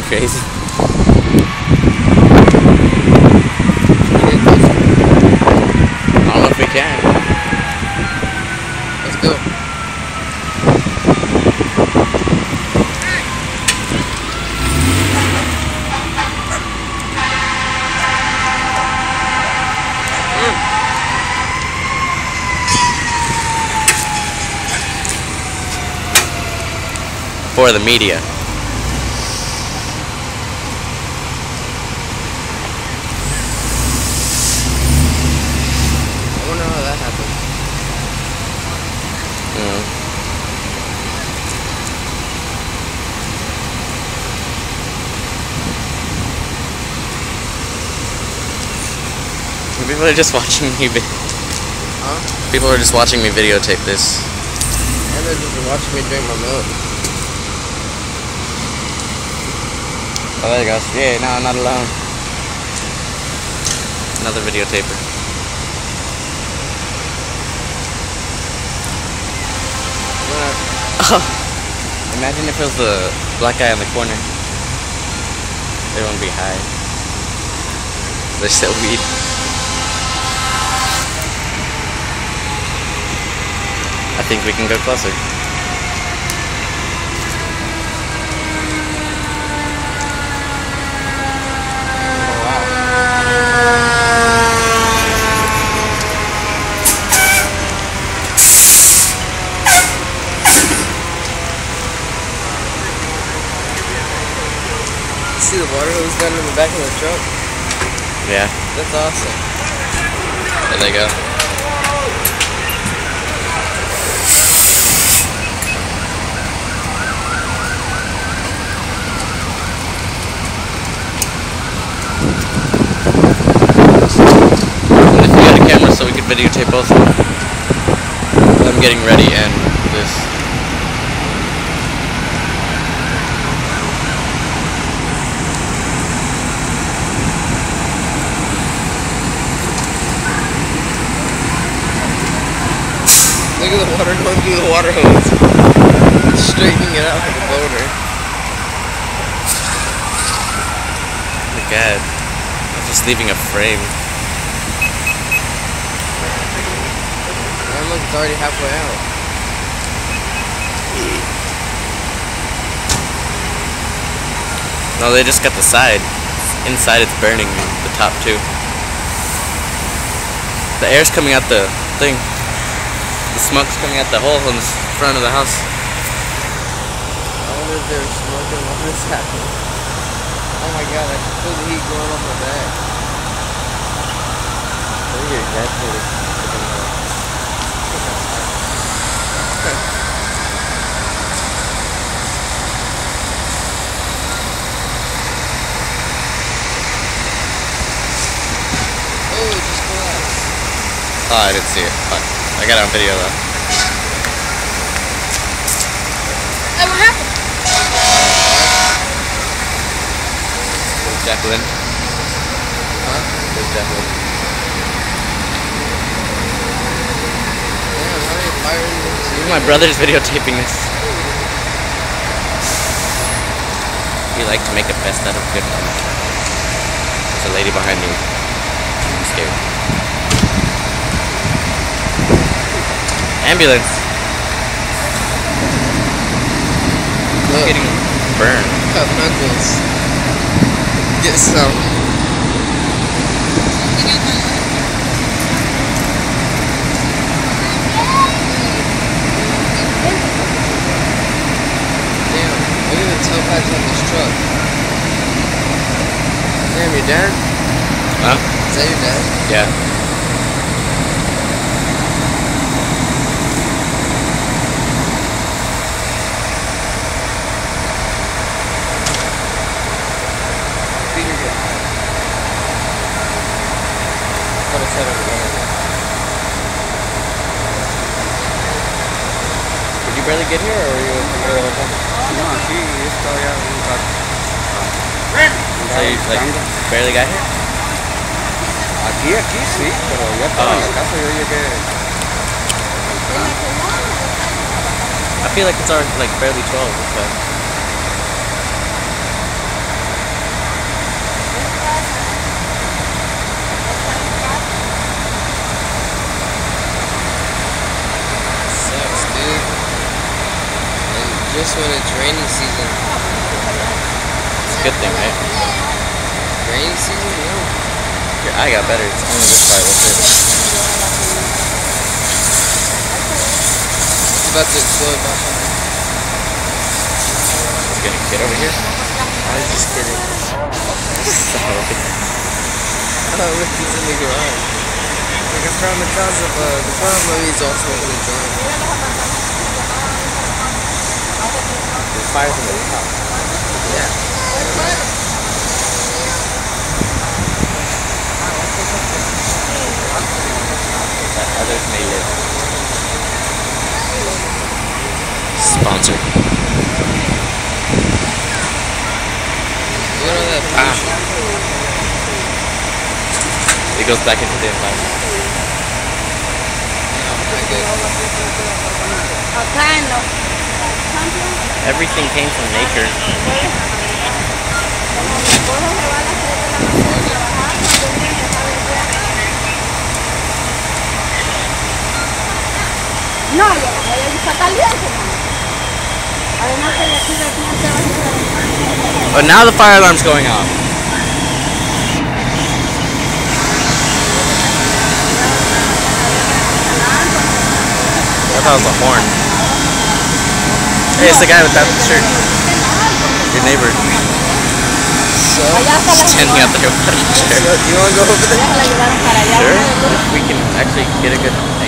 crazy. I don't know if we can. Let's go. For the media. I wonder how that happened. People are just watching me. Huh? People are just watching me videotape this. And they're just watching me drink my milk. Oh, there you go. Yeah, no, I'm not alone. Another videotaper. Imagine if it was the black guy in the corner. They won't be high. They sell weed. I think we can go closer. See the water hose down in the back of the truck? Yeah. That's awesome. There they go. If we had a camera so we could videotape both of them. I'm getting ready and this. Look at the water going through the water hose. Straightening it out like a boater. Oh my god. I'm just leaving a frame. And look, it's already halfway out. No, they just got the side. Inside it's burning, the top too. The air's coming out the thing. The smoke's coming out the hole in the front of the house. I wonder if they're smoking while this happened. Oh my god, I can feel the heat going on my back. Look at your dad for this. Oh, it just collapsed. Oh, I didn't see it. Fuck. I got it on video though. Hey, what happened? There's Jacqueline. Huh? There's Jacqueline. Damn, how many fires? My brother's videotaping this. He liked to make a best out of good ones. There's a lady behind me. I'm scared. Ambulance. Look, Getting burned. cut knuckles. Get some. Damn, look at the tailpipes on this truck. Damn, your dad? Huh? Is that your dad? Yeah. Did you barely get here, or were you here all the time? No, aquí estoy ya un rato. So you like barely got here? Aquí sí, pero ya estaba en la casa, yo llegué. I feel like it's already like barely 12. But Just when it's rainy season. It's a good thing, right? Rainy season? No. Your eye got better. It's only this part. What's it? It's about to explode, Basha. It's gonna get over here. I was just kidding. Oh, look, he's in the garage. Like I found the cause of the problem. He's also in the drum. There's fires in the top. Yeah. That others may live. Sponsor. Look at that pollution. It goes back into the environment. Acá en los Everything came from nature. No, está caliente, mano. Además que de aquí se va a hacer. But now the fire alarm's going off. I thought it was a horn. Hey, it's the guy without the shirt. Your neighbor. So, Standing out there without a shirt. do you want to go over there? Sure. If we can actually get a good